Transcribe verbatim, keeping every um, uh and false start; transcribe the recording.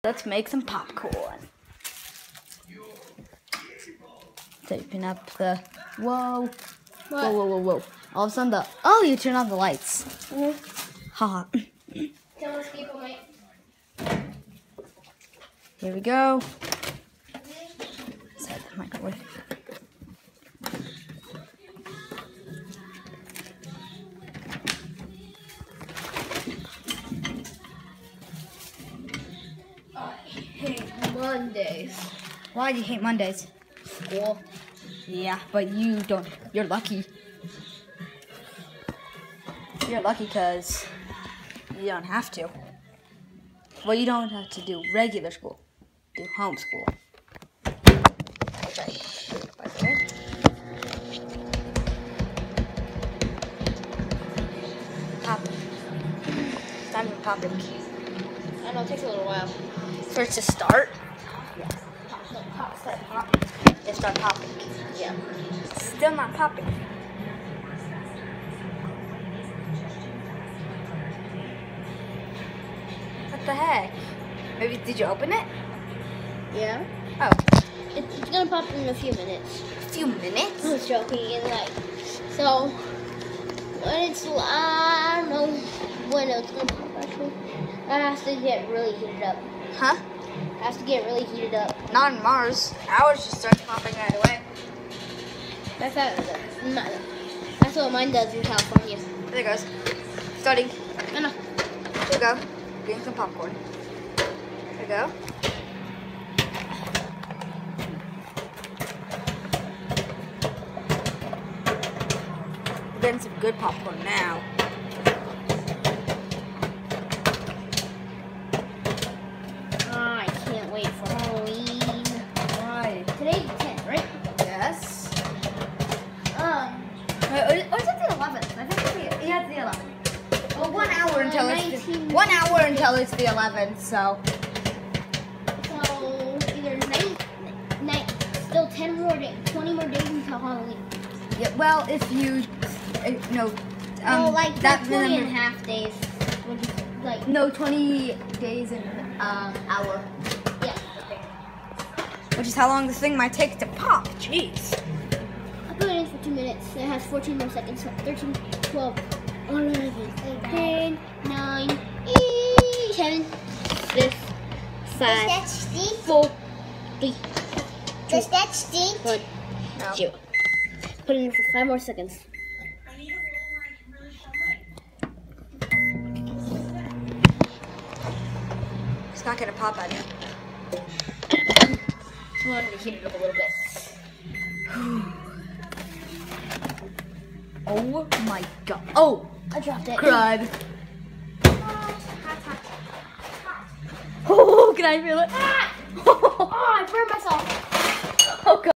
Let's make some popcorn. Taping up the, whoa, What? whoa, whoa, whoa, whoa. All of a sudden the, oh, you turn on the lights. Mm-hmm. Haha. Tell us people, mate. Here we go. Set the microwave. I hate Mondays. Why do you hate Mondays? School. Yeah, but you don't. You're lucky. You're lucky because you don't have to. Well, you don't have to do regular school. Do homeschool. Okay. Okay. Pop. It's not even popping. I know, it takes a little while. For it to start? Yes. Pop, no, pop, start pop. It start popping. Yeah. Still not popping. What the heck? Maybe, did you open it? Yeah. Oh, It, it's gonna pop in a few minutes. a few minutes? I was joking, and like, so, when it's, I don't know when it's gonna pop actually. It has to get really heated up. Huh? It has to get really heated up. Not in Mars. Ours just starts popping right away. That's how, that's what mine does in California. There it goes. Starting. I know. Here we go. Getting some popcorn. There we go. We're getting some good popcorn now. Oh, I can't wait for Halloween. Why? Today's the tenth, right? Yes. Um, Or is it the eleventh? I think it's the, yeah, it's the eleventh. Well, one hour until it's the, nineteen one hour until it's the eleventh. So so either night, night, still ten more days, twenty more days until Halloween. yeah. Well, if you uh, no, um, oh, like that that twenty and a number- half days. Which is like, no, twenty days and um hour, yeah. which is how long this thing might take to pop. Jeez. I put it in for two minutes. It has fourteen more seconds. So thirteen, twelve, eleven, ten, nine, eight, seven, six, five, four, three, Does that stink? one, No. zero. Put it in for five more seconds. It's not gonna pop on you. So I'm gonna heat it up a little bit. Oh my god. Oh, I dropped it. crud. Oh, can I feel it? Ah! Oh, I burned myself. Oh god.